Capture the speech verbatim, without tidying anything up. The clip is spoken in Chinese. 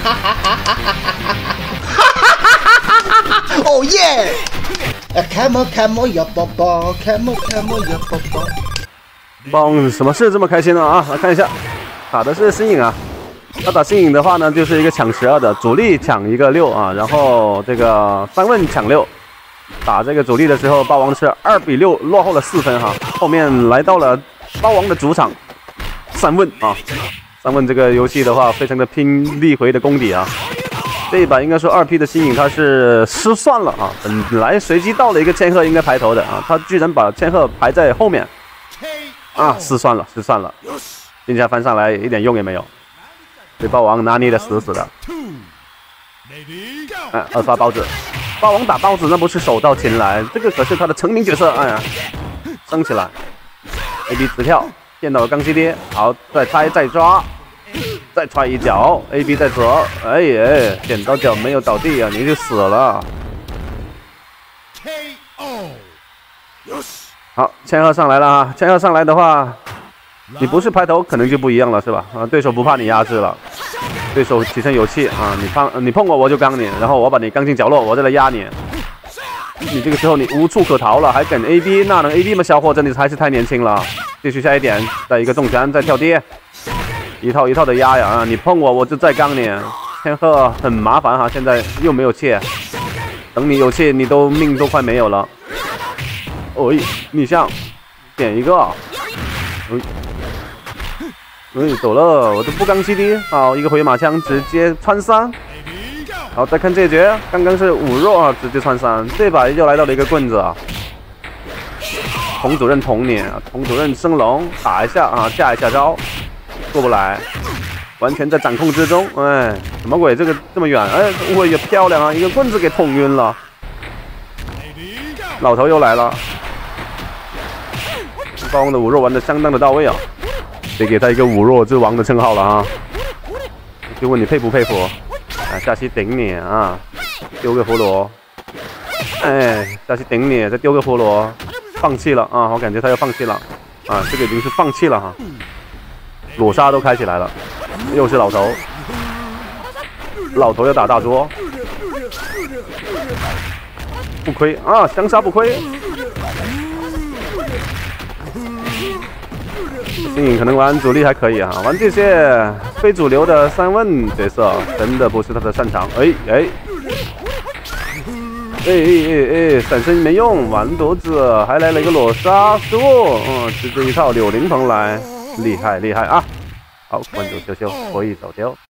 哦耶 ！Come on, come on， 呀宝宝 ，Come on, come on， 呀宝宝。 帮什么事这么开心呢啊？来看一下，打的是新颖啊。要打新颖的话呢，就是一个抢十二的主力抢一个六啊，然后这个三问抢六。打这个主力的时候，霸王是二比六落后了四分哈。后面来到了霸王的主场，三问啊，三问这个游戏的话，非常的拼力回的功底啊。这一把应该说二 P 的新颖他是失算了啊，本来随机到了一个千鹤应该排头的啊，他居然把千鹤排在后面啊，失算了，失算了，金甲翻上来一点用也没有，被霸王拿捏的死死的。哎，二发包子，霸王打包子那不是手到擒来，这个可是他的成名角色。哎呀，升起来 ，A B 直跳，见到了钢西爹，好，再拆再抓。再踹一脚 ，A B 再折，哎耶，捡到脚没有倒地啊，你就死了。好，千鹤上来了啊！千鹤上来的话，你不是排头，可能就不一样了，是吧？啊，对手不怕你压制了，对手起身有气啊！你碰你碰我，我就刚你，然后我把你刚进角落，我再来压你。你这个时候你无处可逃了，还跟 A B， 那能 A B 吗？小伙子，你还是太年轻了。继续下一点，再一个重拳，再跳跌。一套一套的压呀啊！你碰我，我就再刚你。千鹤很麻烦哈，现在又没有气，等你有气，你都命都快没有了。哎，逆向，点一个。哎，哎，走了，我都不刚 C D， 好，一个回马枪直接穿三。好，再看这局，刚刚是五弱啊，直接穿三，这把又来到了一个棍子啊。童主任捅你，童主任升龙打一下啊，架一下招。过不来，完全在掌控之中。哎，什么鬼？这个这么远，哎，我也漂亮啊！一个棍子给捅晕了。老头又来了，霸王的五弱玩的相当的到位啊，得给他一个五弱之王的称号了啊！就问你佩不佩服？啊，下期顶你啊！丢个葫芦，哎，下期顶你，再丢个葫芦，放弃了啊！我感觉他要放弃了啊！这个已经是放弃了哈。裸杀都开起来了，又是老头，老头要打大桌，不亏啊，相杀不亏。新颖可能玩主力还可以啊，玩这些非主流的三问角色真的不是他的擅长。哎哎，哎哎哎，闪身没用，完犊子，还来了一个裸杀失误，嗯，直接一套柳灵鹏来。厉害厉害啊！好，关注羞羞，可以走丢。